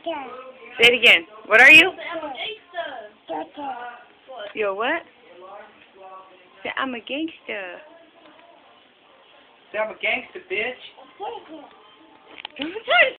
Say it again. What are you? You're a what? Say, I'm a gangster. Say, I'm a gangster, bitch.